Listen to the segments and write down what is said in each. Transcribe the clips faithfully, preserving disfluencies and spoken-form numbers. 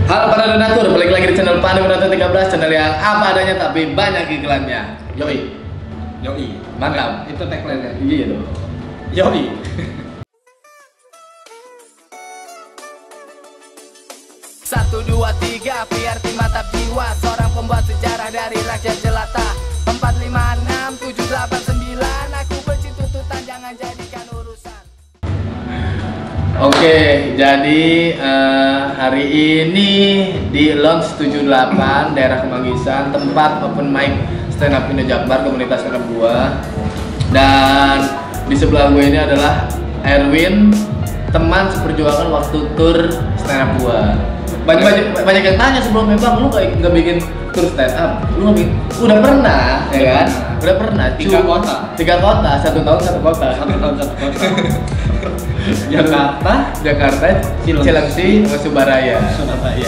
Halo para donatur, balik lagi di channel Pandu Donatur tiga belas, channel yang apa adanya tapi banyak iklannya. Yoi. Yoi. Mantap. Itu tagline-nya. Iya dong. Yoi. Satu, dua, tiga, P R T mantap jiwa. Seorang pembuat sejarah dari rakyat jelata. Empat, lima, enam, tujuh, delapan, sembilan. Aku benci tuntutan, jangan jadikan urusan. Oke, jadi uh, hari ini di Lounge tujuh puluh delapan daerah Kemanggisan, tempat open mic stand up Indo Jakbar, komunitas stand up gua. Dan di sebelah gue ini adalah Erwin, teman seperjuangan waktu tur stand up gua. Banyak, banyak, banyak yang tanya sebelumnya, bang, lu kayak nggak bikin tur stand up? Lu nggak bikin? Udah pernah, ya kan? Udah pernah. Tiga Cuma, kota. Tiga kota, satu tahun satu kota. Satu tahun satu kota. Jakarta, Jakarta, Cilengsi, Cilengsi, sama Subaraya. Surabaya.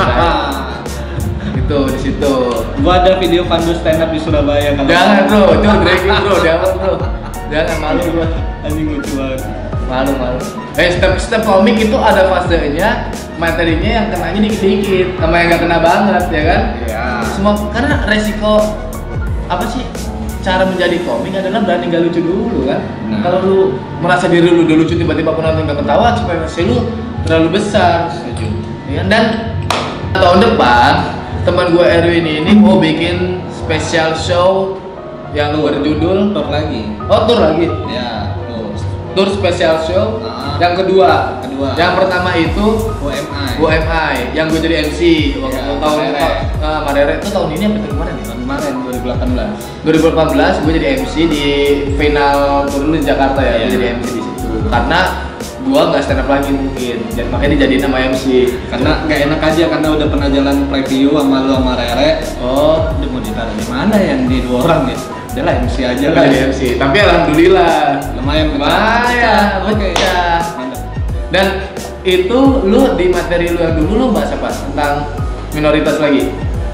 Itu di situ. Gua ada video Pandu stand up di Surabaya. Kalau Jangan bro, itu dragging bro, jangan bro. Jangan, malu gua. anjing lucu banget. Malu malu. Eh step step komik itu ada fasenya, materinya yang kenanya dikit-dikit, sama yang nggak kena banget, ya kan? Iya. Semua karena resiko apa sih? Cara menjadi komik adalah berani gak lucu dulu kan. Nah. Kalau lu merasa diri lu udah lucu, tiba-tiba penonton gak ketawa, ekspektasi lu terlalu besar. Setuju. Ya, dan tahun depan teman gue Erwin ini mau bikin special show yang berjudul Tur lagi. oh tur lagi Ya, tur. tur special show. Nah. Yang kedua, Kedua. yang pertama itu U M I. U M I yang gue jadi M C waktu Ya, tahun Madere. uh, Madere itu tahun ini apa tahun kemarin ya? Tahun kemarin dua ribu delapan belas. dua ribu delapan belas gue jadi M C di final tur dulu di Jakarta ya. Iya. Gue jadi M C di situ karena gue nggak stand up lagi mungkin, jadi makanya dijadiin nama M C Karena nggak enak aja karena udah pernah jalan preview sama lu sama Rere. oh Udah mau ditaruh di mana yang di dua orang ya? Udah lah M C aja Jangan lah. jadi M C, tapi alhamdulillah Lumayan lumayan pecah. Mantap. Dan itu lu di materi lu yang dulu lu bahas apa tentang minoritas lagi?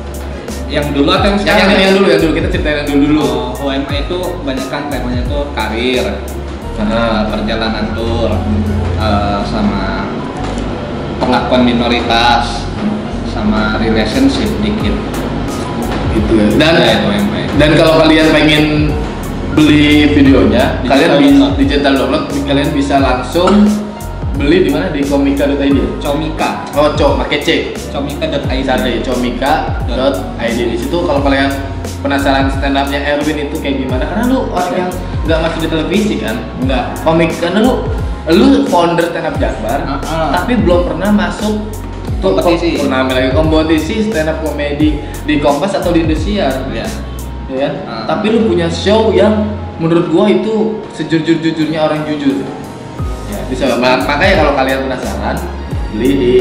Yang dulu atau yang Yang, sekarang? yang, yang dulu yang dulu kita ceritain yang dulu dulu. Oh, U M I itu banyak kan temanya tuh karir, Nah. eh, perjalanan tur, eh, sama pengakuan minoritas, sama relationship dikit. Gitu ya. Dan Ya, itu U M I. dan kalau kalian pengen beli videonya, Digital kalian bisa download. digital download, kalian bisa langsung beli di mana di komika dot i d. Comika, Oh, co, pakai C. comika dot i d. Cari comika dot i d. Di situ kalau kalian penasaran stand up-nya Erwin itu kayak gimana, karena lu orang yang nggak masuk di televisi kan, Enggak. komik karena lu lu founder stand up Jakbar, Ah, ah. tapi belum pernah masuk tuh Kompetisi. kom- pernah lagi kompetisi stand up komedi di Kompas atau di Indosiar, Ya. ya kan? Ah. Tapi lu punya show yang menurut gua itu sejujur-jujurnya orang jujur. Ya, bisa. Ma- Makanya kalau kalian penasaran, beli di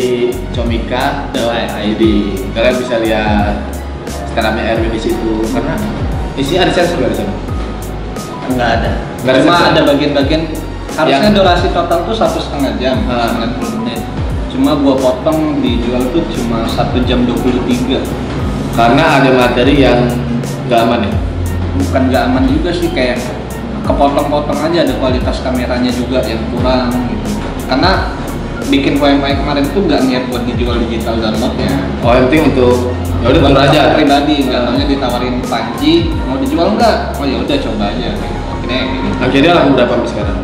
comika dot i d. Kalian bisa lihat stand up-nya Erwin di situ karena isi ada sensor nggak di sana? Enggak ada. Nggak ada Cuma sensor. ada bagian-bagian harusnya Yang- durasi total tuh satu setengah jam, Ah. sembilan puluh menit. Cuma gua potong dijual tuh cuma satu jam dua puluh tiga. Karena ada materi yang nggak aman ya. Bukan nggak aman juga sih, kayak kepotong-potong aja, ada kualitas kameranya juga yang kurang gitu. Karena bikin U M I kemarin tuh nggak niat buat dijual digital downloadnya. Oh, yang penting untuk ya udah Buat tur aja. aku pribadi, nggak taunya ditawarin Panji mau dijual nggak? Oh ya udah coba aja. Akhirnya kayak gitu. Akhirnya laku berapa sampai sekarang?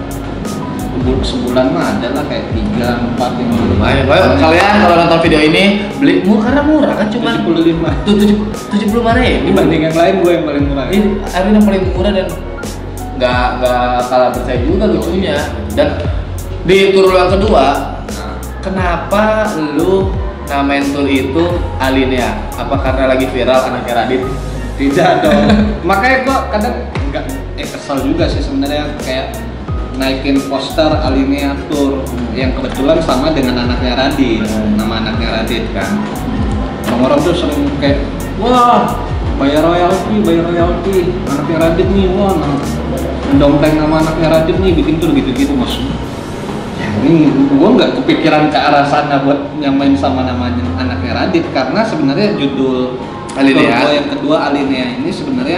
Sebu- sebulan mah ada lah kayak tiga empat lima Lumayan. Kalau kalian kalau nonton video ini beli murah karena murah kan cuma tujuh puluh lima. tujuh tujuh puluh lima ribu. Dibanding yang lain gue yang paling murah. Ini Erwin yang paling murah dan nggak nggak kalah bersaing juga lucunya. Dan di tur yang kedua, Nah, kenapa lu namain tur itu Alinea? Apa karena lagi viral anaknya Radit? tidak dong. Makanya gue kadang enggak eh kesel juga sih sebenarnya, kayak naikin poster Alinea Tour yang kebetulan sama dengan anaknya Radit, Hmm. nama anaknya Radit kan. Orang-orang tuh sering kayak, wah bayar royalti, bayar royalti, anaknya Radit nih, wah nah, mendompleng nama anaknya Radit nih, bikin tour gitu-gitu maksudnya. Ya ini gue nggak kepikiran ke arah sana buat nyamain sama namanya anaknya Radit, karena sebenarnya judul Alinea. tour gua yang kedua Alinea ini sebenarnya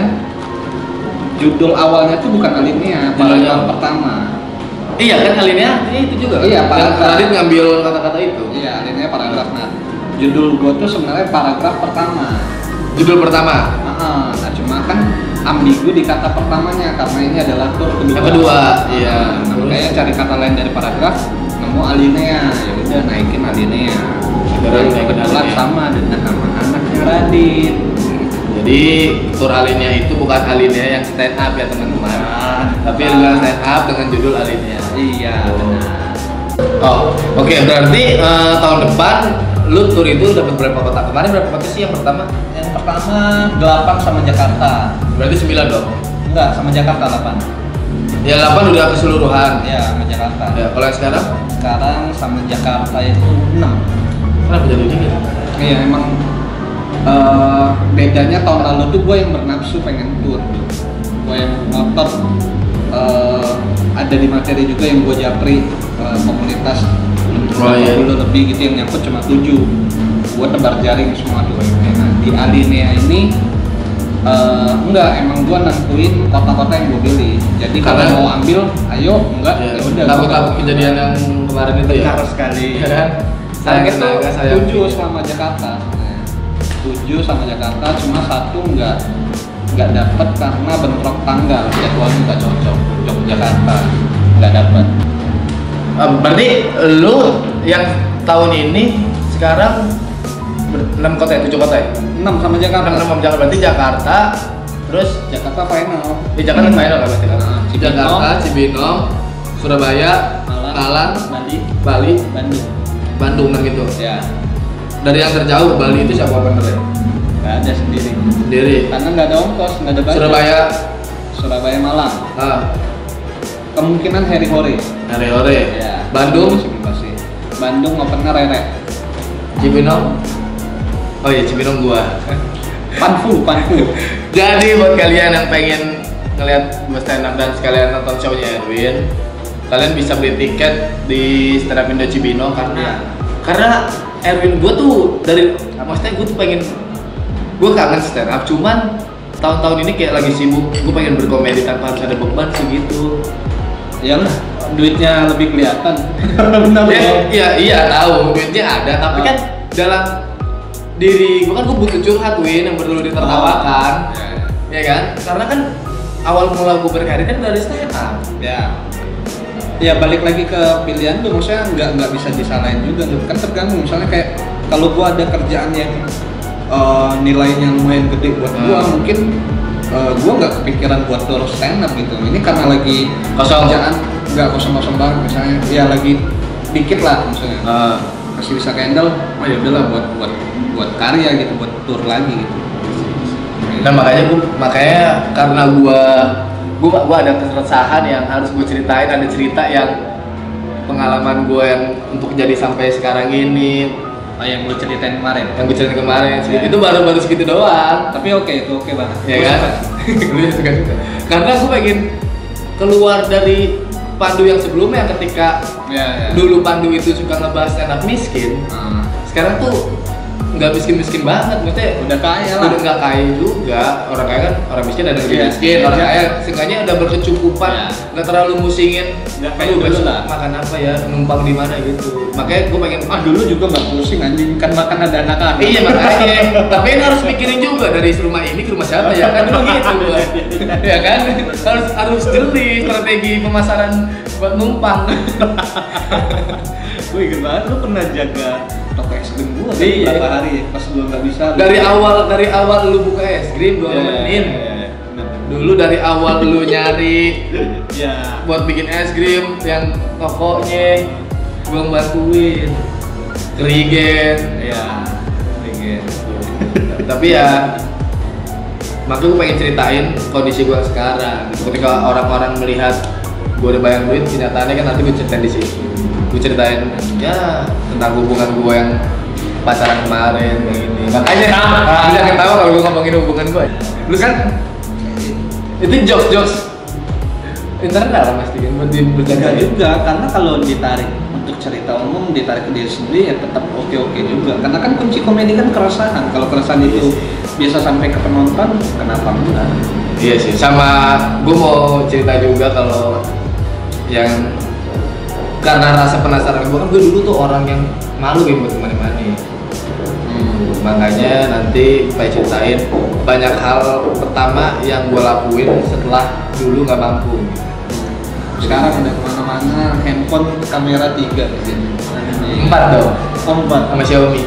judul awalnya tuh bukan Alinea, paragraf pertama. Iya kan Alinea artinya itu juga kan? Iya, Dan paragraf. Radit ngambil kata-kata itu. Iya, Alinea paragraf nah. judul gue tuh sebenarnya paragraf pertama. Judul pertama. Nah, nah cuma kan ambigu di kata pertamanya karena ini adalah tur kedua. Yang kedua, iya. Nah, makanya cari kata lain dari paragraf, nemu alinea, ya udah naikin alinea. Dan kebetulan sama dengan nama anaknya Radit. Jadi tur alinea itu bukan alinea yang stand up ya teman-teman, Nah, tapi adalah stand up dengan judul alinea. Iya, benar. Oh, oke okay, berarti uh, tahun depan lu tur itu dapat berapa kota? Kemarin berapa kota sih yang pertama? Yang pertama delapan sama Jakarta. Berarti sembilan dong? Enggak, sama Jakarta delapan. Ya delapan udah keseluruhan. Ya, sama Jakarta. Ya, kalau yang sekarang? Sekarang sama Jakarta itu enam. Kenapa jadi dikit? Iya, emang uh, bedanya tahun lalu tuh gue yang bernafsu pengen tur. Gue yang ngotot uh, ada di materi juga yang gue japri uh, komunitas Oh, iya. dulu lebih gitu yang nyangkut cuma tujuh. Gue tebar jaring semua tuh. Nah, di alinea ini uh, enggak, emang gue nentuin kota-kota yang gue pilih. Jadi kalau Karena- mau ambil, ayo, enggak, Ya, ya udah. takut-takut kejadian yang kemarin itu ya. Benar sekali. Ya kan? Saya Sayang itu tenaga, sayang tujuh waktu. sama Jakarta. Nah, tujuh sama Jakarta, cuma satu nggak nggak dapat karena bentrok tanggal, jadwalnya nggak cocok. Yogyakarta nggak dapat. Uh, berarti lu yang tahun ini sekarang ber- enam kota ya, tujuh kota ya? enam sama Jakarta. enam enam Jakarta. Berarti Jakarta, terus Jakarta final. di Jakarta final kan berarti kan? Nah, Cibinong. Jakarta, Cibinong, Surabaya, Malang, Malang, Bali, Bali, Bandung. Bandung kan gitu. Ya, Dari yang terjauh Bali itu siapa bener ya? nggak ada sendiri. Sendiri. Karena nggak ada ongkos, nggak ada budget. Surabaya, Surabaya, Malang. ah, Kemungkinan Harry Hore. Hari Ore. Ya. Bandung, Sebelum pasti. Bandung opennya Rere. Cibinong. Oh iya Cibinong gua. Panfu, Panfu. Jadi buat kalian yang pengen ngeliat gua stand up dan sekalian nonton show-nya Erwin, kalian bisa beli tiket di Stand Up Indo Cibinong karena karena Erwin gua tuh dari maksudnya gua tuh pengen gua kangen stand up, cuman tahun-tahun ini kayak lagi sibuk, gua pengen berkomedi tanpa harus ada beban sih gitu. Iyalah, duitnya lebih kelihatan. Benar Ya, ya. iya iya tahu duitnya ada, tapi kan dalam diri gua kan gua butuh curhat Win yang perlu ditertawakan. Ya kan? Karena kan awal mula gue berkarir kan dari stand up. Ya. Ya balik lagi ke pilihan tuh, maksudnya nggak nggak bisa disalahin juga tuh. Kan tergantung, misalnya kayak kalau gua ada kerjaan yang uh, nilainya lumayan gede buat gua, Hmm. mungkin uh, gua nggak kepikiran buat tur stand up gitu. Ini karena lagi Kosong. kerjaan nggak kosong-kosong banget misalnya, ya lagi dikit lah misalnya. Uh, Masih bisa handle, oh ya udahlah buat buat buat karya gitu, buat tur lagi gitu. nah makanya gue makanya karena gue gue gue ada keresahan yang harus gue ceritain, ada cerita yang pengalaman gue yang untuk jadi sampai sekarang ini Oh, yang lu ceritain kemarin. yang gue ceritain kemarin Ya. itu baru baru segitu doang. Tapi oke, itu oke banget. Ya Gua kan? suka. Lu suka juga. Karena gue pengen keluar dari Pandu yang sebelumnya ketika Ya, ya. dulu Pandu itu suka ngebahas stand up miskin, Ah. sekarang tuh nggak miskin-miskin banget, maksudnya Udah kaya lah. udah nggak kaya juga. Orang kaya kan orang miskin ada yang lebih Iya. miskin, orang Iya. kaya seenggaknya udah berkecukupan, Iya. nggak terlalu musingin Nggak kayak "Aduh, dulu besok lah." makan apa ya, numpang di mana gitu. Makanya gue pengen Ah dulu juga nggak pusing anjing, kan makan ada anak-anak. iya makanya, tapi kan harus mikirin juga dari rumah ini ke rumah siapa ya kan dulu gitu gua. Ya kan harus harus jeli strategi pemasaran buat numpang. Gue inget banget, lu pernah jaga toko es krim gua kan Iya. berapa hari ya, pas gua nggak bisa. lu- Dari awal dari awal lu buka es krim gua Iya, nemenin. iya, iya. Dulu dari awal lu nyari Ya. buat bikin es krim yang tokonya gua bantuin kerigen Ya. Pengen. tapi ya makanya gue pengen ceritain kondisi gue sekarang ketika orang-orang melihat gue udah bayar duit, kenyataannya kan nanti gue ceritain di sini, gue ceritain ya tentang hubungan gue yang pacaran kemarin kayak gini. Makanya ah, jangan ketawa kalau gue ngomongin hubungan gue. Lu kan itu jokes jokes internal lah pasti kan buat Enggak bercanda juga, karena kalau ditarik untuk cerita umum, ditarik ke diri sendiri ya tetap oke-oke juga. Karena kan kunci komedi kan keresahan. Kalau keresahan itu bisa sampai ke penonton, kenapa enggak? Iya sih, sama gue mau cerita juga kalau yang karena rasa penasaran gue kan, gue dulu tuh orang yang malu gitu buat kemana-mana. Makanya nanti Pai ceritain banyak hal pertama yang gue lakuin setelah dulu nggak mampu. Sekarang udah kemana-mana, handphone kamera tiga gitu. Empat dong, Oh, empat. sama Xiaomi.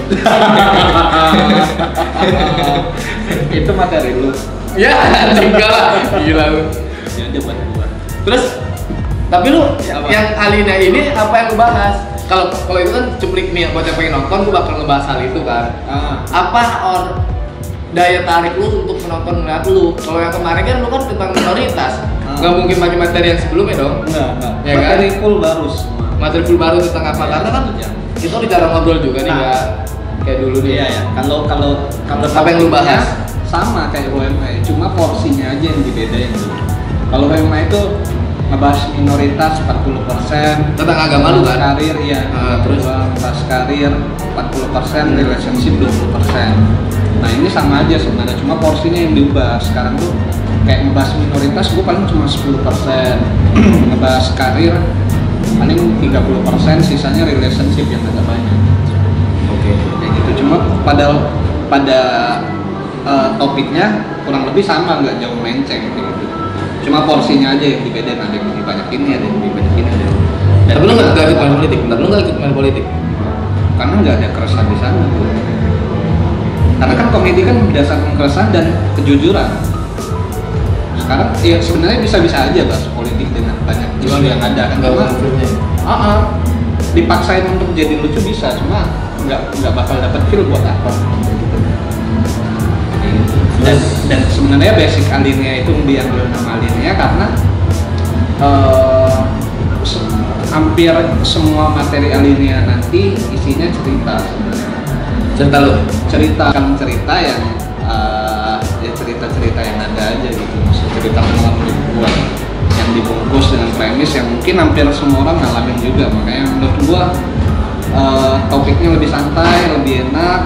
Itu materi lu. Ya, tiga lah, gila lu. Ya aja buat gua. Terus, tapi lu Apa? yang Alina ini apa yang lu bahas? Kalau kalau itu kan cuplik nih, buat yang pengen nonton, gue bakal ngebahas hal itu kan. Ah. Apa or daya tarik lu untuk menonton ngeliat lu? Kalau yang kemarin kan lu kan tentang minoritas, Ah. nggak mungkin pakai materi yang sebelumnya dong. Enggak, enggak. Ya kan? Materi full baru semua. Materi full baru tentang apa? Ya, Karena kan satu jam. kita udah jarang ngobrol juga nih, Nah. nggak kayak dulu nih. Iya ya. Kalau kalau kalau Apa yang lu bahas? sama kayak U M A, cuma porsinya aja yang dibedain tuh. Kalau U M A itu ngebahas minoritas empat puluh persen, Tentang agama lu kan? karir ya, Ah, terus? ngebahas karir empat puluh persen, relationship dua puluh persen. Nah ini sama aja sebenarnya, cuma porsinya yang diubah. Sekarang tuh kayak ngebahas minoritas gue paling cuma sepuluh persen, ngebahas karir paling tiga puluh persen, sisanya relationship yang agak banyak. Oke. Kayak gitu, cuma pada pada uh, topiknya kurang lebih sama, nggak jauh melenceng kayak gitu. Cuma porsinya aja yang dibedain, ada yang lebih banyak ini, ada yang lebih banyak ini, ada. Dan Tapi lu nggak nggak ikut main politik, bentar lu nggak ikut main politik? karena nggak ada keresahan di sana tuh. Karena kan komedi kan berdasarkan keresahan dan kejujuran. Sekarang ya sebenarnya bisa-bisa aja bahas politik dengan banyak isu yang ada kan. Nggak Cuma konfliknya. ah ah, dipaksain untuk jadi lucu bisa, cuma nggak nggak bakal dapat feel buat apa. Dan, dan sebenarnya basic alinea itu diambil nama alinea karena uh, se- hampir semua materi alinea nanti isinya cerita sebenarnya. Cerita lu? Cerita kan cerita yang uh, ya cerita-cerita yang ada aja gitu, maksudnya cerita pengalaman hidup gua yang dibungkus dengan premis yang mungkin hampir semua orang ngalamin juga. Makanya menurut gua uh, topiknya lebih santai, lebih enak.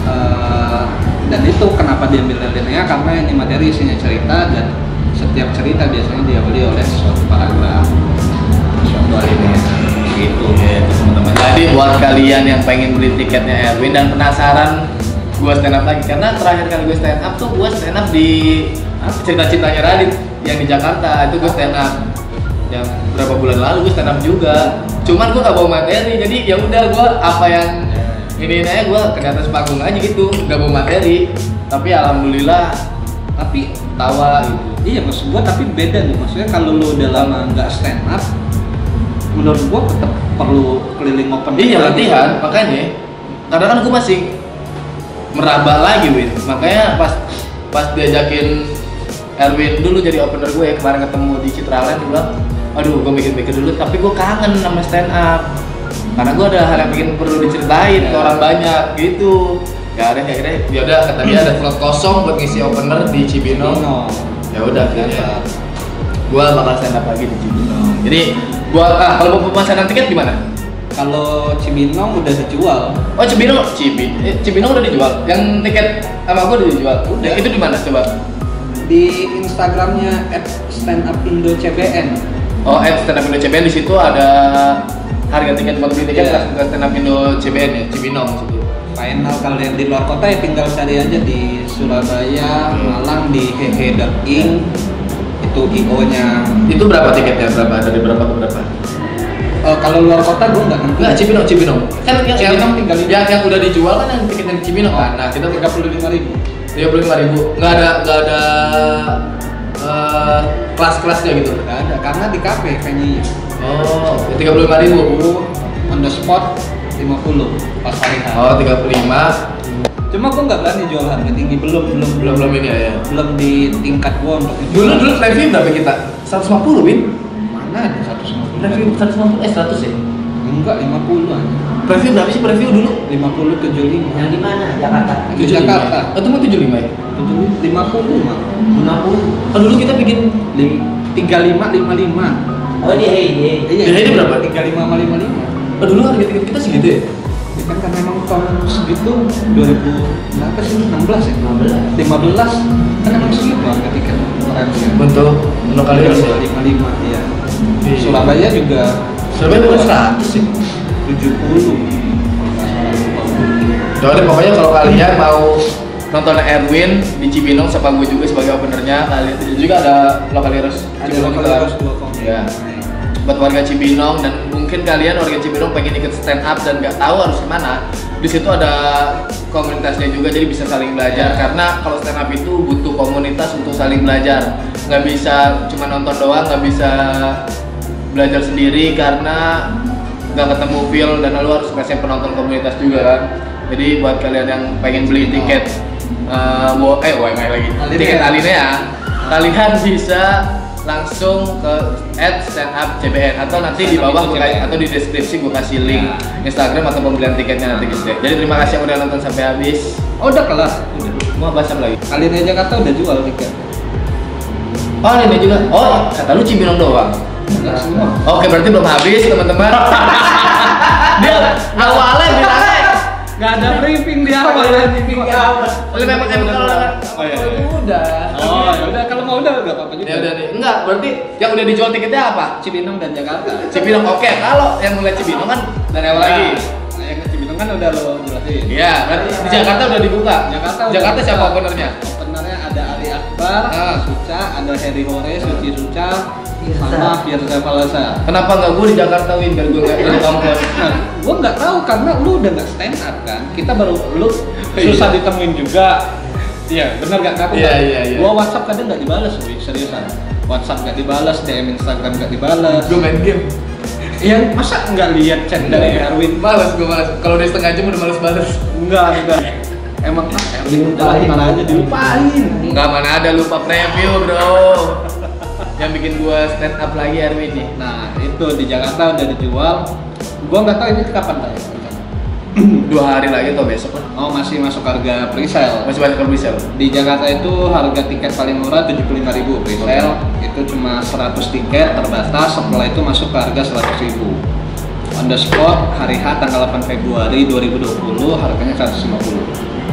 uh, Dan itu kenapa diambil alinea, karena ini materi isinya cerita dan setiap cerita biasanya diawali oleh suatu paragraf, suatu alinea gitu. Oke, itu teman-teman. Jadi buat kalian yang pengen beli tiketnya Erwin dan penasaran gua stand up lagi, karena terakhir kali gue stand up tuh gua stand up di cerita-cintanya Radit yang di Jakarta. Itu gue stand up yang berapa bulan lalu gue stand up juga. Cuman gua gak bawa materi, jadi ya udah gua apa yang ini aja gue ke atas panggung aja gitu, nggak bawa materi. Tapi alhamdulillah Tapi tawa gitu. iya maksud gua, tapi beda nih, maksudnya kalau lu udah lama nggak stand up, menurut gua tetap perlu keliling open mic Iya lagi. latihan, makanya karena kan gue masih meraba lagi Win. Makanya pas pas diajakin Erwin dulu jadi opener gue ya, kemarin ketemu di Citraland, dia bilang aduh gue mikir-mikir dulu, tapi gue kangen sama stand up karena gue ada hal yang bikin perlu diceritain ke orang banyak gitu. Ya akhirnya akhirnya ya udah kata dia ada slot kosong buat ngisi opener di Cibinong. No. Ya udah akhirnya gue bakal stand up lagi di Cibinong. Jadi gua ah kalau mau pemasaran tiket gimana? Kalau Cibinong udah dijual. Oh Cibinong, Cibi, eh, Cibinong udah dijual. Yang tiket sama gua udah dijual. Udah. Itu di mana coba? Di Instagramnya at standupindo.cbn. Oh, at stand up Indo C B N, di situ ada harga tiket buat beli tiket Iya. ke stand up Indo C B N ya, Cibinong situ. Final kalau yang di luar kota ya tinggal cari aja di Surabaya, Malang di hehe dot ing. Itu I O-nya. Itu berapa tiketnya? Berapa? Dari berapa ke berapa? Eh, kalau luar kota gue nggak ngerti. Enggak, Cibinong, Cibinong. Kan yang Cibinong yang, tinggal lima. yang, yang udah dijual kan yang tiketnya di Cibinong kan. Nah, kita tiga puluh lima ribu. tiga puluh lima ribu. Enggak ada enggak ada eh, kelas-kelasnya gitu. Nggak ada karena di kafe kayaknya. Oh, tiga puluh lima ribu. On the spot lima puluh pas hari H. Oh, tiga puluh lima. Cuma gue nggak berani jual harga tinggi, belum belum Belum belum ini ya. ya. belum di tingkat gue untuk itu. Dulu dulu review berapa kita? seratus lima puluh, Win. Mana ada seratus lima puluh? Review seratus lima puluh eh seratus ya. Enggak, lima puluh aja. Review berapa sih review dulu? lima puluh tujuh puluh lima. Yang di mana? Jakarta. Di Jakarta. Oh, itu mau tujuh puluh lima ya? tujuh puluh lima puluh mah. lima puluh. Oh, dulu kita bikin tiga puluh lima lima puluh lima. Oh, di Heyday. Iya, Di Heyday berapa? tiga puluh lima sama lima puluh lima. Oh, dulu harga tiket kita segitu ya? Ya kan karena emang tahun segitu dua ribu berapa sih? enam belas ya? enam belas. lima belas kan emang segitu harga tiket referensi. Untuk untuk kali ini lima puluh lima iya. Iya. Surabaya juga Surabaya bukan seratus sih. tujuh puluh. Jadi pokoknya kalau kalian mau nonton Erwin di Cibinong sama gue juga sebagai openernya, kalian juga ada lokal heroes Ada Cibinong lokal juga. heroes dua kong. Ya. Buat warga Cibinong dan mungkin kalian warga Cibinong pengen ikut stand up dan nggak tahu harus kemana, di situ ada komunitasnya juga, jadi bisa saling belajar. Karena kalau stand up itu butuh komunitas untuk saling belajar, nggak bisa cuma nonton doang, nggak bisa belajar sendiri karena nggak ketemu feel dan lu harus kasih penonton komunitas juga kan. Jadi buat kalian yang pengen beli tiket uh, bo eh W M I lagi Alinea. tiket Alinea, kalian bisa langsung ke at stand up C B N atau nanti di bawah gua kasih- atau di deskripsi gue kasih link Instagram atau pembelian tiketnya nanti guys. Jadi terima kasih yang udah nonton sampai habis. Oh, udah kelar. Udah. Mau bahas apa lagi? Alinea Jakarta udah jual tiket. Oh ini juga. Oh kata lu Cibinong doang. Enggak semua. Oke berarti belum habis teman-teman. Dia awalnya bilangnya Gak ada briefing di awal. Briefing di awal. lu memang emang kalau dengan Oh iya. iya. Udah. Oh, ya udah kalau mau udah enggak apa-apa juga. ya udah nih. Enggak, berarti yang udah dijual tiketnya apa? Cibinong dan Jakarta. Cibinong. Oke, kalau yang mulai Cibinong kan dari awal lagi. Nah, yang ke Cibinong kan udah lo jelasin. Iya, berarti di Jakarta udah dibuka. Jakarta udah Jakarta siapa dibuka. openernya? Openernya ada Ali Akbar, Ah. Suca, ada Heri Hore, Suci Suca, Firza. sama Firza Palasa. Kenapa nggak gue di Jakarta Win biar gue nggak ikut kampus? Nah, gua nggak tahu karena lu udah nggak stand up kan. Kita baru lu susah Iya. ditemuin juga. Iya, benar nggak aku? Iya, nggak- iya, iya. Gua WhatsApp kadang nggak dibalas, Wih, seriusan. WhatsApp nggak dibalas, D M Instagram nggak dibalas. Gue main game. Iya, masa nggak lihat chat dari Erwin? Males gue males. Kalau udah setengah jam udah males balas. Enggak, enggak. Emang ah, Erwin udah Dilupain. mana aja dilupain. Enggak, mana ada lupa preview bro. Yang bikin gue stand up lagi Erwin nih. Nah, itu di Jakarta udah dijual. Gua nggak tahu ini kapan tayang. Dua hari lagi atau besok lah. Oh, masih masuk harga presale. Masih banyak yang bisa. Di Jakarta itu harga tiket paling murah tujuh puluh lima ribu presale. Itu cuma seratus tiket terbatas, setelah itu masuk ke harga seratus ribu. On the spot hari H tanggal delapan Februari dua ribu dua puluh harganya seratus lima puluh.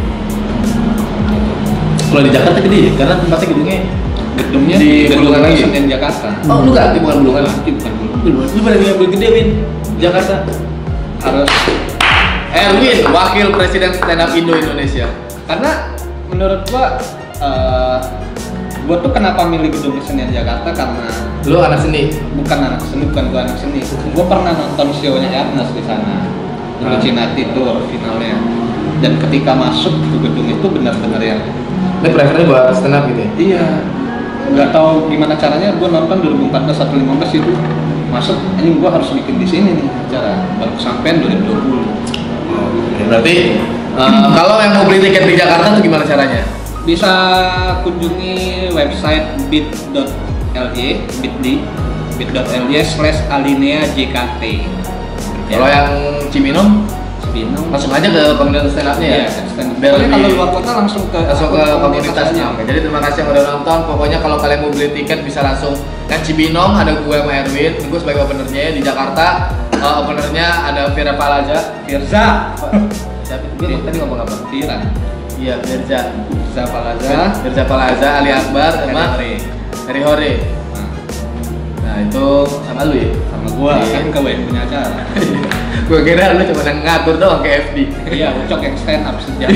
Kalau di Jakarta gede ya, karena tempatnya gedungnya. Gedungnya Di gedung Bulungan lagi? Senen Jakarta. Oh lu ganti bukan Bulungan? Ganti bukan Bulungan. Lu berani ngambil gede Win, Jakarta. Harus Erwin, wakil presiden stand up Indo Indonesia. karena menurut gua eh, gua tuh kenapa milih gedung Senen Jakarta karena Lu anak seni. bukan anak seni, bukan gua anak seni. Gua pernah nonton show-nya Ernest di sana. Ah. Illuminati Tour finalnya. Dan ketika masuk ke gedung itu benar-benar yang Ini prefernya buat stand up gitu ya? iya, nggak tahu gimana caranya. Gua nonton dua ribu empat belas atau lima belas itu masuk, ini gua harus bikin di sini nih acara. Baru kesampean dua ribu dua puluh. Oke, berarti eh, kalau yang mau beli tiket di Jakarta tuh gimana caranya? Bisa kunjungi website bit.ly bit.ly bit.ly slash alinea jkt. Kalau yang Cibinong, Cibinong langsung aja ke komunitas stand up-nya ya? Iya, stand up. Biar Pokoknya kalau lebih- luar kota langsung ke langsung ke komunitasnya. aja. Oke, jadi terima kasih yang udah nonton. Pokoknya kalau kalian mau beli tiket bisa langsung kan Cibinong ada gue sama Erwin, gue sebagai openernya. Di Jakarta eh, openernya ada Firza Palaza. Firza Siapa? Gue tadi ngomong apa? Fira Iya, Firza. Firza Palaza Firza Palaza, Ali Akbar, sama Heri. Heri Hore. Nah, Nah itu sama lu ya? sama gua Iya. kan ke yang punya acara. Gue kira lu cuma yang ngatur doang ke F D. Iya, Ucok yang stand up sejak.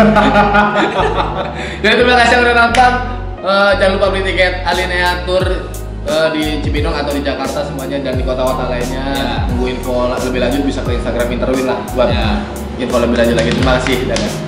Jadi terima kasih yang udah nonton. Eh, jangan lupa beli tiket Alinea Tour eh, di Cibinong atau di Jakarta semuanya dan di kota-kota lainnya. Ya. Nunggu info lebih lanjut bisa ke Instagram Interwin lah buat Ya. info lebih lanjut lagi. Terima kasih. Dadah.